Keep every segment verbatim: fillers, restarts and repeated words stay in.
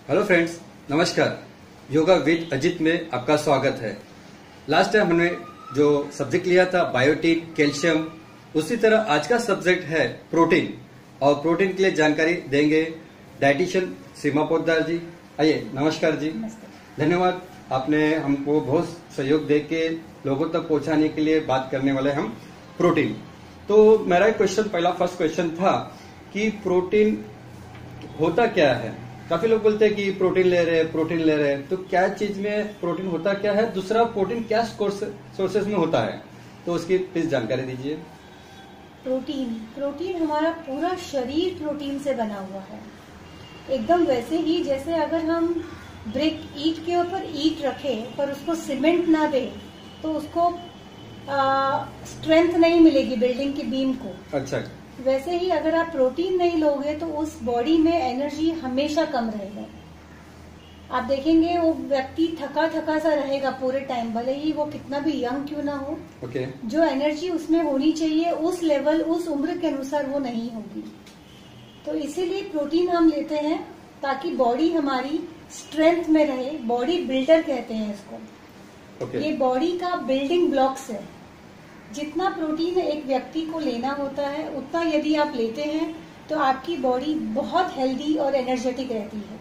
Hello friends, नमस्कार। Yoga with Ajit में आपका स्वागत है। लास्ट टाइम हमने जो सब्जेक्ट लिया था बायोटिन, कैल्शियम, उसी तरह आज का सब्जेक्ट है प्रोटीन। और प्रोटीन के लिए जानकारी देंगे डाइटिशियन सीमा पोद्दार जी। आइए, नमस्कार जी। धन्यवाद, आपने हमको बहुत सहयोग दे के लोगों तक पहुंचाने के लिए बात करने वाले हम प्रोटीन। तो मेरा क्वेश्चन, पहला फर्स्ट क्वेश्चन था कि प्रोटीन होता क्या है। काफी लोग बोलते हैं कि प्रोटीन ले रहे हैं प्रोटीन ले रहे हैं, तो क्या चीज में प्रोटीन होता क्या है, दूसरा प्रोटीन क्या सोर्सेज में होता है, तो उसकी प्लीज जानकारी दीजिए। प्रोटीन प्रोटीन हमारा पूरा शरीर प्रोटीन से बना हुआ है, एकदम वैसे ही जैसे अगर हम ब्रिक ईंट के ऊपर ईंट रखें पर उसको सीमेंट ना दे तो उसको स्ट्रेंथ नहीं मिलेगी बिल्डिंग की बीम को। अच्छा। वैसे ही अगर आप प्रोटीन नहीं लोगे तो उस बॉडी में एनर्जी हमेशा कम रहेगा। आप देखेंगे वो व्यक्ति थका थका सा रहेगा पूरे टाइम, भले ही वो कितना भी यंग क्यों ना हो। okay. जो एनर्जी उसमें होनी चाहिए उस लेवल, उस उम्र के अनुसार वो नहीं होगी। तो इसीलिए प्रोटीन हम लेते हैं ताकि बॉडी हमारी स्ट्रेंथ में रहे। बॉडी बिल्डर कहते हैं इसको। okay. ये बॉडी का बिल्डिंग ब्लॉक्स है। जितना प्रोटीन एक व्यक्ति को लेना होता है उतना यदि आप लेते हैं तो आपकी बॉडी बहुत हेल्दी और एनर्जेटिक रहती है।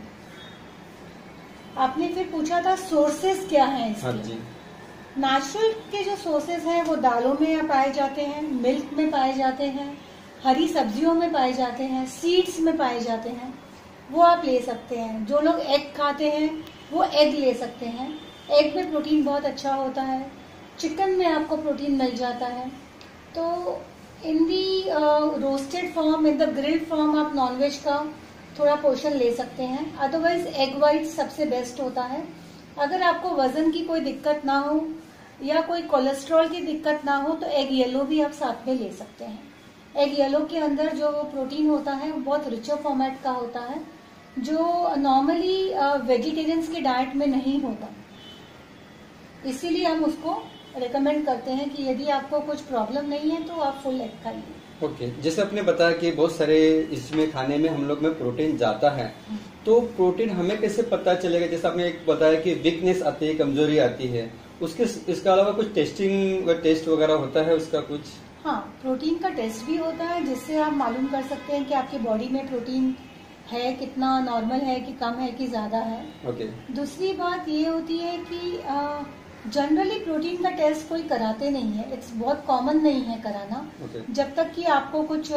आपने फिर पूछा था सोर्सेस क्या हैं इसके। हाँ जी। नेचुरल के जो सोर्सेस हैं वो दालों में पाए जाते हैं, मिल्क में पाए जाते हैं, हरी सब्जियों में पाए जाते हैं, सीड्स में पाए जाते हैं, वो आप ले सकते हैं। जो लोग एग खाते हैं वो एग ले सकते हैं, एग में प्रोटीन बहुत अच्छा होता है। चिकन में आपको प्रोटीन मिल जाता है। तो in the roasted form, in the grilled form आप नॉनवेज का थोड़ा पोर्शन ले सकते हैं। अदरवाइज एग वाइट सबसे बेस्ट होता है। अगर आपको वजन की कोई दिक्कत ना हो या कोई कोलेस्ट्रॉल की दिक्कत ना हो तो एग येलो भी आप साथ में ले सकते हैं। एग येलो के अंदर जो प्रोटीन होता है वो बहुत रिचर फॉर्मेट का होता है, जो नॉर्मली वेजिटेरियंस की डाइट में नहीं होता। इसीलिए हम उसको रेकमेंड करते हैं कि यदि आपको कुछ प्रॉब्लम नहीं है तो आप फुल एग खाइए। Okay okay. जैसे आपने बताया कि बहुत सारे इसमें खाने में हम लोग में प्रोटीन जाता है, तो प्रोटीन हमें कैसे पता चलेगा। जैसे आपने एक बताया कि वीकनेस आती है, कमजोरी आती है, उसके इसके अलावा कुछ टेस्टिंग टेस्ट वगैरह होता है उसका कुछ? हाँ, प्रोटीन का टेस्ट भी होता है जिससे आप मालूम कर सकते हैं कि आपकी बॉडी में प्रोटीन है कितना, नॉर्मल है कि कम है कि ज्यादा है। Okay okay. दूसरी बात ये होती है कि आ, जनरली प्रोटीन का टेस्ट कोई कराते नहीं है, इट्स बहुत कॉमन नहीं है कराना। okay. जब तक कि आपको कुछ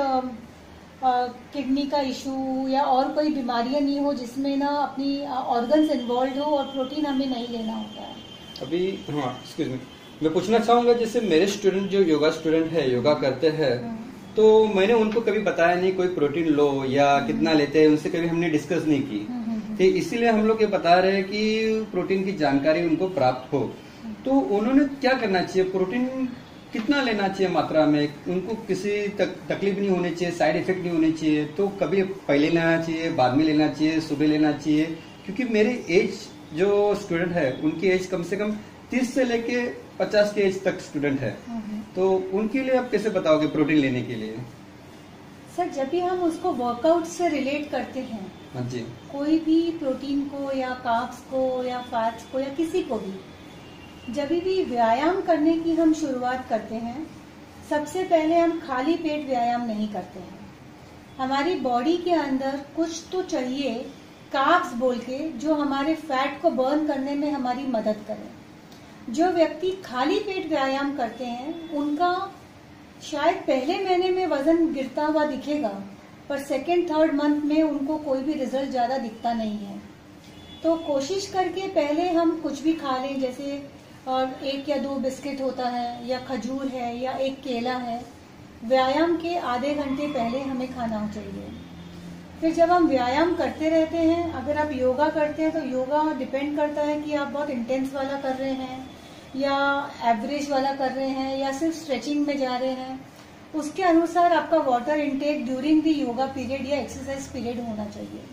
किडनी का इशू या और कोई बीमारियां नहीं हो जिसमें ना अपनी ऑर्गन्स इन्वॉल्व हो, और प्रोटीन हमें नहीं लेना होता है अभी। हाँ, एक्सक्यूज मी, मैं पूछना चाहूंगा, जैसे मेरे स्टूडेंट जो योगा स्टूडेंट है, योगा करते हैं, तो मैंने उनको कभी बताया नहीं कोई प्रोटीन लो या कितना लेते हैं, उनसे कभी हमने डिस्कस नहीं की। तो इसीलिए हम लोग ये बता रहे हैं कि प्रोटीन की जानकारी उनको प्राप्त हो। तो उन्होंने क्या करना चाहिए, प्रोटीन कितना लेना चाहिए मात्रा में, उनको किसी तक तकलीफ नहीं होनी चाहिए, साइड इफेक्ट नहीं होने चाहिए, तो कभी पहले लेना चाहिए, बाद में लेना चाहिए, सुबह लेना चाहिए। क्योंकि मेरी एज जो स्टूडेंट है उनकी एज कम से कम तीस से लेके पचास की एज तक स्टूडेंट है, तो उनके लिए आप कैसे बताओगे प्रोटीन लेने के लिए? सर, जब भी हम उसको वर्कआउट से रिलेट करते हैं, हाँ जी, कोई भी प्रोटीन को या कार्ब्स को या फैट्स को या किसी को भी, जब भी व्यायाम करने की हम शुरुआत करते हैं, सबसे पहले हम खाली पेट व्यायाम नहीं करते हैं। हमारी बॉडी के अंदर कुछ तो चाहिए कार्ब्स बोल के, जो हमारे फैट को बर्न करने में हमारी मदद करे। जो व्यक्ति खाली पेट व्यायाम करते हैं उनका शायद पहले महीने में वजन गिरता हुआ दिखेगा, पर सेकेंड थर्ड मंथ में उनको कोई भी रिजल्ट ज्यादा दिखता नहीं है। तो कोशिश करके पहले हम कुछ भी खा लें, जैसे और एक या दो बिस्किट होता है या खजूर है या एक केला है, व्यायाम के आधे घंटे पहले हमें खाना चाहिए। फिर जब हम व्यायाम करते रहते हैं, अगर आप योगा करते हैं तो योगा डिपेंड करता है कि आप बहुत इंटेंस वाला कर रहे हैं या एवरेज वाला कर रहे हैं या सिर्फ स्ट्रेचिंग में जा रहे हैं। उसके अनुसार आपका water intake during the yoga period या एक्सरसाइज पीरियड होना चाहिए।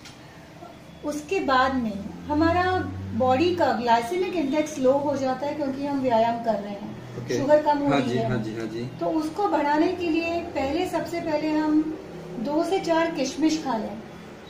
उसके बाद में हमारा बॉडी का ग्लाइसेमिक इंडेक्स लो हो जाता है क्योंकि हम व्यायाम कर रहे हैं, okay. शुगर कम हो रही है। हाँ जी, हाँ जी। तो उसको बढ़ाने के लिए पहले सबसे पहले हम दो से चार किशमिश खा लें।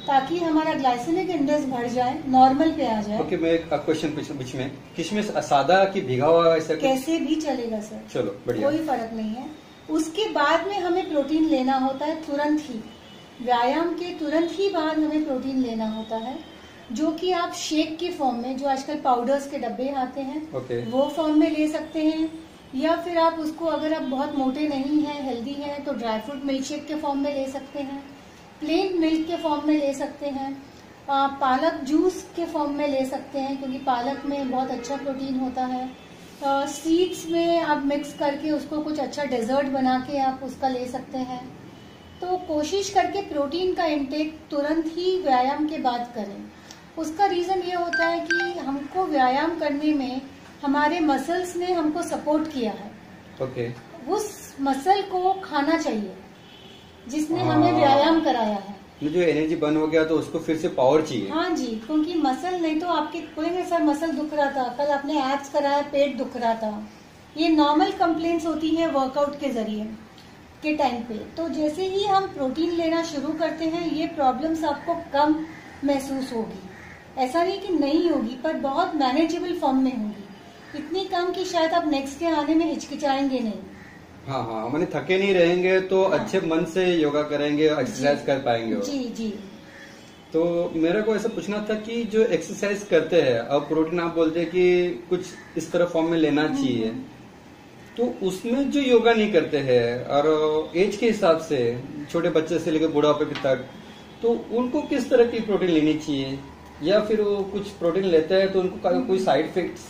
ताकि हमारा ग्लाइसेमिक इंडेक्स बढ़ जाए, नॉर्मल पे आ जाए। ओके, मैं एक क्वेश्चन पूछूं बीच में, किशमिश सादा की भिगा हुआ ऐसा कुछ? कैसे भी चलेगा सर, चलो बढ़िया, कोई फर्क नहीं है। उसके बाद में हमें प्रोटीन लेना होता है तुरंत ही, व्यायाम के तुरंत ही बाद हमें प्रोटीन लेना होता है, जो कि आप शेक के फॉर्म में, जो आजकल पाउडर्स के डब्बे आते हैं, okay. वो फॉर्म में ले सकते हैं, या फिर आप उसको, अगर आप बहुत मोटे नहीं हैं, हेल्दी हैं, तो ड्राई फ्रूट मिल्क शेक के फॉर्म में ले सकते हैं, प्लेन मिल्क के फॉर्म में ले सकते हैं, आ, पालक जूस के फॉर्म में ले सकते हैं, क्योंकि पालक में बहुत अच्छा प्रोटीन होता है। सीड्स में आप मिक्स करके उसको कुछ अच्छा डेजर्ट बना के आप उसका ले सकते हैं। तो कोशिश करके प्रोटीन का इंटेक तुरंत ही व्यायाम के बाद करें। उसका रीजन ये होता है कि हमको व्यायाम करने में हमारे मसल्स ने हमको सपोर्ट किया है, ओके okay. उस मसल को खाना चाहिए जिसने हमें व्यायाम कराया है। जो एनर्जी बर्न हो गया तो उसको फिर से पावर चाहिए। हाँ जी, क्योंकि मसल नहीं तो आपके कोई सर मसल दुख रहा था, कल आपने एब्स कराया, पेट दुख रहा था, ये नॉर्मल कंप्लेंट्स होती है वर्कआउट के जरिए के टाइम पे। तो जैसे ही हम प्रोटीन लेना शुरू करते हैं, ये प्रॉब्लम्स आपको कम महसूस होगी। ऐसा नहीं कि नहीं होगी, पर बहुत मैनेजेबल फॉर्म में होगी, इतनी कम कि शायद आप नेक्स्ट डे आने में हिचकिचाएंगे नहीं। हाँ हाँ, मैंने थके नहीं रहेंगे तो हाँ। अच्छे मन से योगा करेंगे, एक्सरसाइज कर पाएंगे। जी जी। तो मेरे को ऐसा पूछना था कि जो एक्सरसाइज करते हैं और प्रोटीन आप बोलते हैं कि कुछ इस तरह फॉर्म में लेना चाहिए, तो उसमें जो योगा नहीं करते हैं और एज के हिसाब से छोटे बच्चे से लेकर बुढ़ापे तक, तो उनको किस तरह की प्रोटीन लेनी चाहिए, या फिर वो कुछ प्रोटीन लेते हैं तो उनको कोई side effects?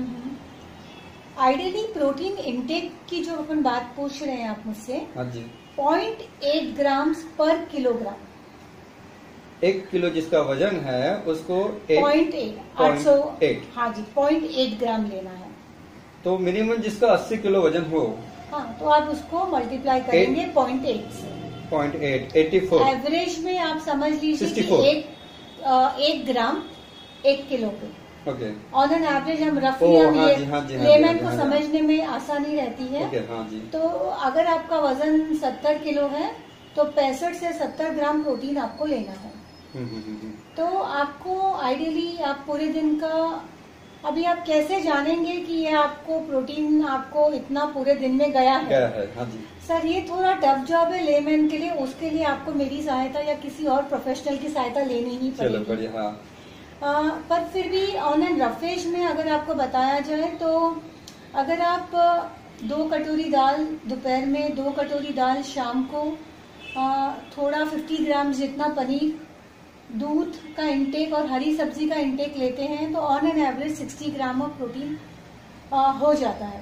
Ideally protein intake की जो अपन बात पूछ रहे हैं आप मुझसे, हाँ जी, पॉइंट एट ग्राम पर किलोग्राम, एक किलो जिसका वजन है उसको पॉइंट एट आठ सौ एट हाँ जी पॉइंट एट ग्राम लेना है। तो मिनिमम जिसका अस्सी किलो वजन हो, हाँ, तो आप उसको मल्टीप्लाई करेंगे पॉइंट एट से, point eight eighty four average में आप समझ लीजिए कि एक एक ग्राम एक किलो पे, ओके, ऑन एन एवरेज हम रफली हम हाँ ये जी, हाँ जी, हाँ लेमैन जी, को हाँ समझने में आसानी रहती है। ओके, हाँ जी। तो अगर आपका वजन सत्तर किलो है तो पैंसठ से सत्तर ग्राम प्रोटीन आपको लेना है। तो आपको आइडियली आप पूरे दिन का, अभी आप कैसे जानेंगे कि ये आपको प्रोटीन आपको इतना पूरे दिन में गया है? गया है, हाँ जी। सर ये थोड़ा टफ जॉब है लेमैन के लिए, उसके लिए आपको मेरी सहायता या किसी और प्रोफेशनल की सहायता लेनी ही पड़ेगी। चलो बढ़िया, हाँ। आ, पर फिर भी ऑन एंड रफेज में अगर आपको बताया जाए तो अगर आप दो कटोरी दाल दोपहर में, दो कटोरी दाल शाम को, आ, थोड़ा पचास ग्राम जितना पनीर, दूध का इंटेक और हरी सब्जी का इंटेक लेते हैं तो ऑन एन एवरेज साठ ग्राम ऑफ प्रोटीन आ, हो जाता है।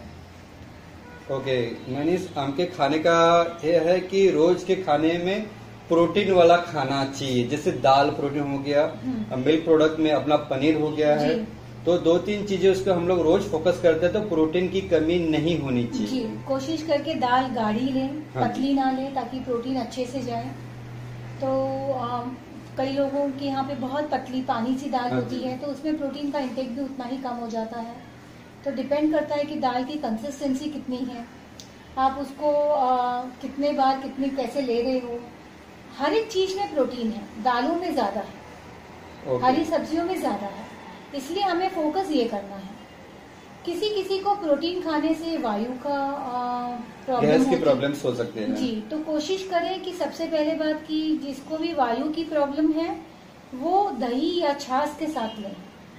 ओके, मैंने हमके खाने का ये है कि रोज के खाने में प्रोटीन वाला खाना चाहिए, जैसे दाल प्रोटीन हो गया, मिल्क प्रोडक्ट में अपना पनीर हो गया है, तो दो तीन चीजें उसको हम लोग रोज फोकस करते हैं तो प्रोटीन की कमी नहीं होनी चाहिए। जी, कोशिश करके दाल गाढ़ी लें, हाँ, पतली ना लें, ताकि प्रोटीन अच्छे से जाए। तो आ, कई लोगों के यहाँ पे बहुत पतली पानी सी दाल हाँ, होती है तो उसमें प्रोटीन का इंटेक भी उतना ही कम हो जाता है। तो डिपेंड करता है कि दाल की कंसिस्टेंसी कितनी है, आप उसको आ, कितने बार कितनी कैसे ले रहे हो। हर एक चीज में प्रोटीन है, दालों में ज्यादा है, हरी सब्जियों में ज्यादा है, इसलिए हमें फोकस ये करना है। किसी किसी को प्रोटीन खाने से वायु का प्रॉब्लम, गैस की प्रॉब्लम्स हो सकते हैं जी, तो कोशिश करें कि सबसे पहले बात की जिसको भी वायु की प्रॉब्लम है वो दही या छाछ के साथ लें।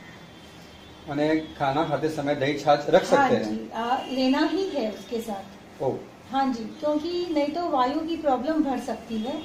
मैंने खाना खाते समय दही छाछ रख सकते हाँ हैं? जी, आ, लेना ही है उसके साथ। ओ, हाँ जी, क्योंकि नहीं तो वायु की प्रॉब्लम बढ़ सकती है,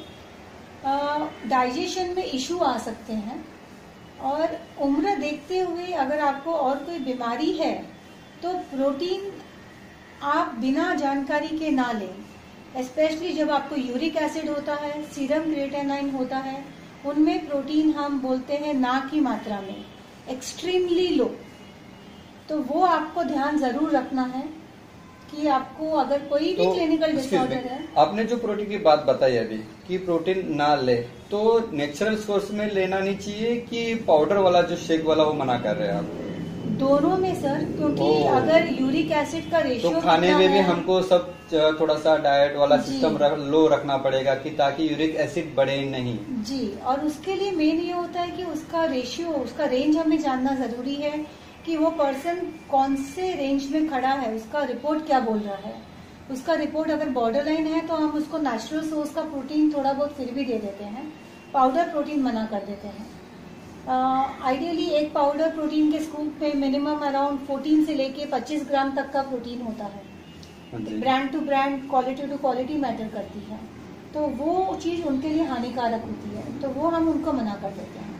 डाइजेशन में इशू आ सकते हैं, और उम्र देखते हुए अगर आपको और कोई बीमारी है तो प्रोटीन आप बिना जानकारी के ना लें। स्पेशली जब आपको यूरिक एसिड होता है, सीरम क्रिएटिनिन होता है, उनमें प्रोटीन हम बोलते हैं ना की मात्रा में, एक्सट्रीमली लो। तो वो आपको ध्यान जरूर रखना है कि आपको अगर कोई भी तो क्लिनिकल डिसऑर्डर है। आपने जो प्रोटीन की बात बताई अभी कि प्रोटीन ना ले, तो नेचुरल सोर्स में लेना नहीं चाहिए कि पाउडर वाला जो शेक वाला वो मना कर रहे हैं आप? दोनों में सर, क्योंकि अगर यूरिक एसिड का रेशियो तो खाने में भी हमको सब थोड़ा सा डाइट वाला सिस्टम रख, लो रखना पड़ेगा कि ताकि यूरिक एसिड बढ़े नहीं जी। और उसके लिए मेन ये होता है कि उसका रेशियो, उसका रेंज हमें जानना जरूरी है कि वो पर्सन कौन से रेंज में खड़ा है, उसका रिपोर्ट क्या बोल रहा है। उसका रिपोर्ट अगर बॉर्डर लाइन है तो हम उसको नेचुरल सोर्स का प्रोटीन थोड़ा बहुत फिर भी दे देते हैं, पाउडर प्रोटीन मना कर देते हैं। आइडियली uh, एक पाउडर प्रोटीन के स्कूप में मिनिमम अराउंड चौदह से लेके पच्चीस ग्राम तक का प्रोटीन होता है। Brand to brand, quality to quality matter करती है, तो वो चीज उनके लिए हानिकारक होती है, तो वो हम उनको मना कर देते हैं।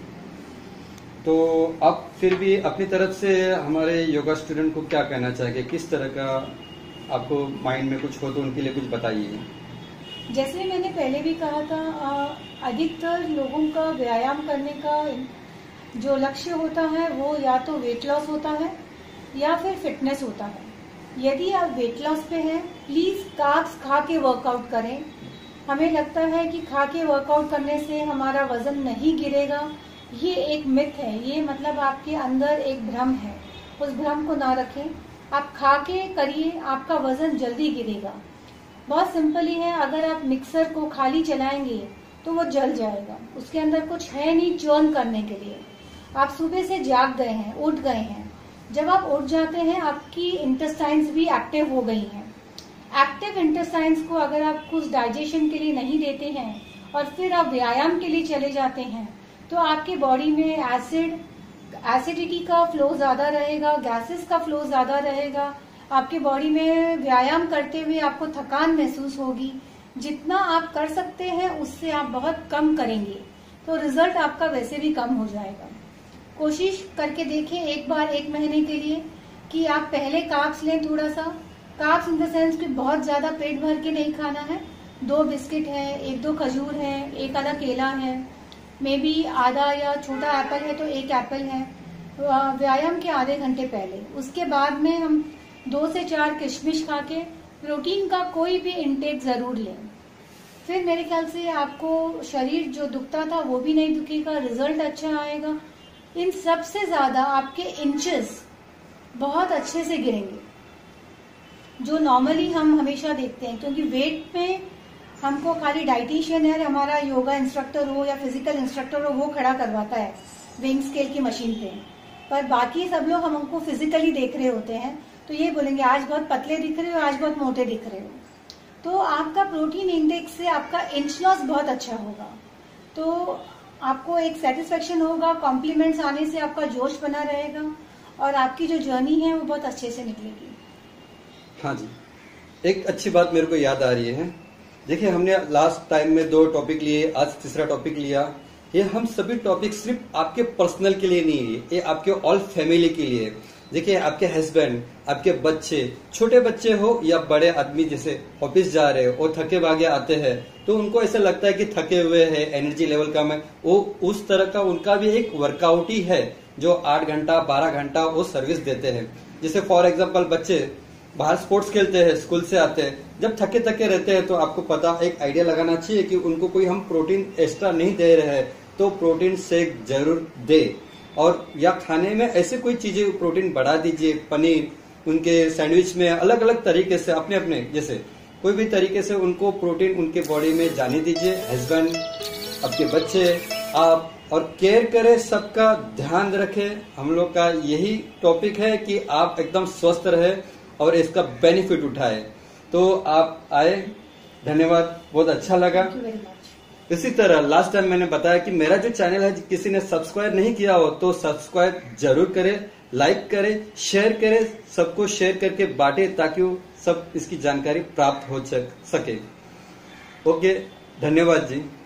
तो आप फिर भी अपनी तरफ से हमारे योगा स्टूडेंट को क्या कहना चाहेंगे, किस तरह का आपको माइंड में कुछ हो तो उनके लिए कुछ बताइए। जैसे मैंने पहले भी कहा था, अधिकतर लोगों का व्यायाम करने का जो लक्ष्य होता है वो या तो वेट लॉस होता है या फिर फिटनेस होता है। यदि आप वेट लॉस पे हैं, प्लीज कार्ब्स खा के वर्कआउट करें। हमें लगता है कि खा के वर्कआउट करने से हमारा वजन नहीं गिरेगा, ये एक मिथ है, ये मतलब आपके अंदर एक भ्रम है, उस भ्रम को ना रखें। आप खा के करिए, आपका वजन जल्दी गिरेगा। बहुत सिंपल ही है, अगर आप मिक्सर को खाली चलाएंगे तो वो जल जाएगा, उसके अंदर कुछ है नहीं चर्न करने के लिए। आप सुबह से जाग गए हैं, उठ गए हैं, जब आप उठ जाते हैं आपकी इंटेस्टाइन्स भी एक्टिव हो गई हैं। एक्टिव इंटेस्टाइन्स को अगर आप कुछ डाइजेशन के लिए नहीं देते हैं और फिर आप व्यायाम के लिए चले जाते हैं तो आपकी बॉडी में एसिड एसिडिटी का फ्लो ज्यादा रहेगा, गैसेस का फ्लो ज्यादा रहेगा। आपके बॉडी में व्यायाम करते हुए आपको थकान महसूस होगी। जितना आप कर सकते हैं उससे आप बहुत कम करेंगे तो रिजल्ट आपका वैसे भी कम हो जाएगा। कोशिश करके देखें एक बार एक महीने के लिए कि आप पहले कार्ब्स लें, थोड़ा सा कार्ब्स इन द सेंस कि बहुत ज्यादा पेट भर के नहीं खाना है। दो बिस्किट है, एक दो खजूर है, एक आधा केला है, मे बी आधा या छोटा एप्पल है तो एक एप्पल है, व्यायाम के आधे घंटे पहले। उसके बाद में हम दो से चार किशमिश खा के प्रोटीन का कोई भी इंटेक जरूर लें। फिर मेरे ख्याल से आपको शरीर जो दुखता था वो भी नहीं दुखेगा, रिजल्ट अच्छा आएगा। इन सबसे ज्यादा आपके इंचेस बहुत अच्छे से गिरेंगे, जो नॉर्मली हम हमेशा देखते हैं, क्योंकि वेट में हमको खाली डाइटिशियन है, हमारा योगा इंस्ट्रक्टर हो या फिजिकल इंस्ट्रक्टर हो, वो खड़ा करवाता है वेइंग स्केल की मशीन पे, पर बाकी सब लोग हमको फिजिकली देख रहे होते हैं तो ये बोलेंगे आज बहुत पतले दिख रहे हो, आज बहुत मोटे दिख रहे हो। तो आपका प्रोटीन इंडेक्स से आपका इंच लॉस बहुत अच्छा होगा, तो आपको एक सेटिस्फेक्शन होगा, कॉम्प्लीमेंट्स आने से आपका जोश बना रहेगा और आपकी जो जर्नी है वो बहुत अच्छे से निकलेगी। हाँ जी, एक अच्छी बात मेरे को याद आ रही है। देखिए, हमने लास्ट टाइम में दो टॉपिक लिए, आज तीसरा टॉपिक लिया। ये हम सभी टॉपिक सिर्फ आपके पर्सनल के लिए नहीं है, ये आपके ऑल फैमिली के लिए। देखिए, आपके हस्बैंड, आपके बच्चे, छोटे बच्चे हो या बड़े आदमी, जैसे ऑफिस जा रहे हो और थके भागे आते हैं तो उनको ऐसा लगता है कि थके हुए हैं, एनर्जी लेवल कम है, वो उस तरह का उनका भी एक वर्कआउट ही है जो आठ घंटा बारह घंटा वो सर्विस देते हैं। जैसे फॉर एग्जाम्पल बच्चे बाहर स्पोर्ट्स खेलते हैं, स्कूल से आते हैं, जब थके थके रहते हैं तो आपको पता एक आइडिया लगाना चाहिए कि उनको कोई हम प्रोटीन एक्स्ट्रा नहीं दे रहे हैं तो प्रोटीन शेक जरूर दे, और या खाने में ऐसे कोई चीजें प्रोटीन बढ़ा दीजिए। पनीर, उनके सैंडविच में अलग अलग तरीके से अपने अपने जैसे कोई भी तरीके से उनको प्रोटीन उनके बॉडी में जाने दीजिए। हस्बैंड, आपके बच्चे, आप, और केयर करें, सबका ध्यान रखें। हम लोग का यही टॉपिक है कि आप एकदम स्वस्थ रहे और इसका बेनिफिट उठाए। तो आप आए, धन्यवाद, बहुत अच्छा लगा। इसी तरह लास्ट टाइम मैंने बताया कि मेरा जो चैनल है किसी ने सब्सक्राइब नहीं किया हो तो सब्सक्राइब जरूर करें, लाइक करें, शेयर करें, सबको शेयर करके बांटे ताकि वो सब इसकी जानकारी प्राप्त हो सके। ओके, धन्यवाद जी।